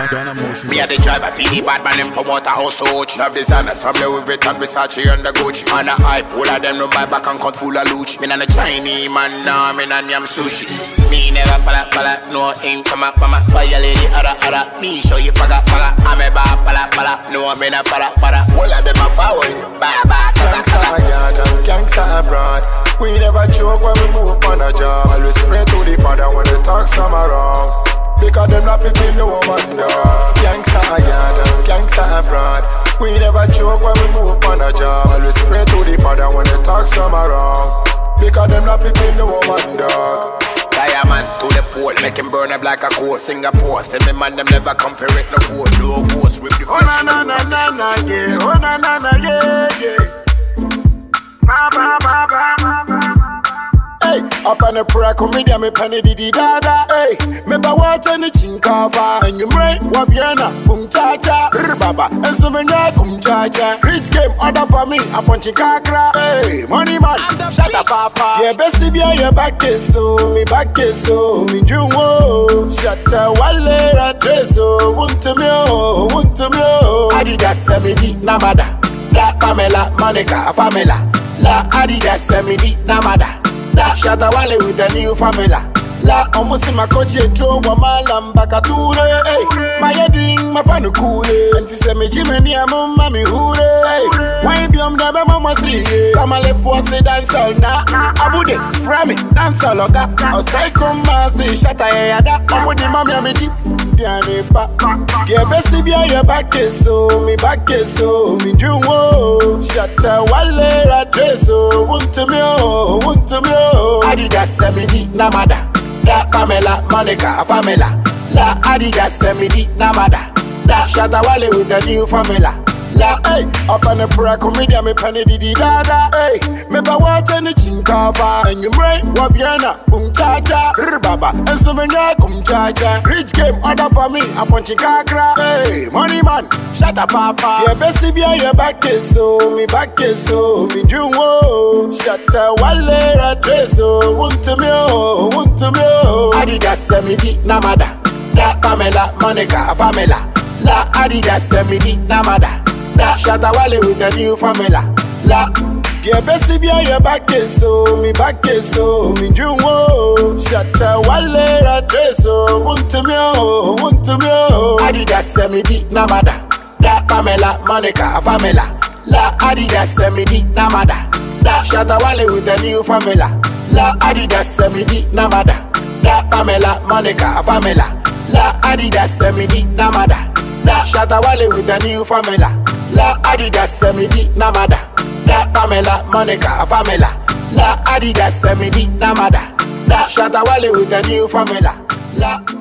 Me and the driver feel the bad man them from Waterhouse to Ouch. Love designers from Louis Vuitton, Versace and the Gucci. On the hype, all of them no buy back and cut full of looch. Me and the Chinese man now, me and yam sushi. Me never falla, no ink come up, mama. Fire lady, ada. Me show you paga. I'm a bar, pala. No, I'm in a para. All of them are forward. Ba. Gangsta yard and gangsta abroad. We never joke when we move on a job. Always pray to the Father when the talks come around. Because them not picking no woman dog. Gangsta yard and gangsta abroad. We never joke when we move on a job. Always pray to the Father when the talks come around. Because them not picking no woman dog. Diamond to the pole, make him burn up like a coal. Singapore, send me man them never come for it no food. No ghost, rip the flesh. Oh na yeah, oh na yeah. Hey, up on the prayer comedian, me penny di dada. Hey, me ba watch any chinkava. And you mray, wabiana, cha baba, and some kum cha. Rich game order for me, a punching kakra. Hey, money man, shut up, papa. Yeah, best be your back is so, me jungo. Shut the wale, so, want to me, Adidas, semidi, namada. La Pamela, Monica, Famela. La Adidas, semidi, namada. La Shatawale with the new famila. La almost my coach drove a malam bakature. Hey, my heading, my fan cool. Anti-Semitic, mommy hure. Hey, why be on the mama three? Come on, left for say dance all na. Abude, frame, dance all loga. O psycho massy, shatayada. Abude, mammy, me deep. Yeah, best be your back is so, me jungo. Shut the wale address, so, want to me, Adidas, semidi, namada. La Pamela, Monica, Famela. La Adidas, semidi, namada. La Shatawale with the new famila. La, hey, up on the prayer comedian, me penny di dada. Hey, me ba watch any chinkava. And you mray, wabiana, cha baba, and some cha. Rich game order for me, a punching kakra. Hey, money man, shut up, papa. Yeah, best be your back is so, me jungo. Shut the wale address, so, want to me, Adidas, semidi, namada. La Pamela, Monica, Famela. La Adidas, semidi, namada. La Shatawale with the new famila. La yeah, best be your back is so, me jungo. Shatawale address, so, want to me, Adidas, semidi, namada. La Pamela, Monica, Famela. La Adidas, semidi, namada. La Shatawale with the new famila. La Adidas, semidi, namada. La Pamela, Monica, Famela. La Adidas, semidi, namada. La Shatawale with the new famila. La Adidas, semidi, namada. La Pamela, Monica, Famela. La Adidas, semidi, namada. La Shatawale with the new famila. La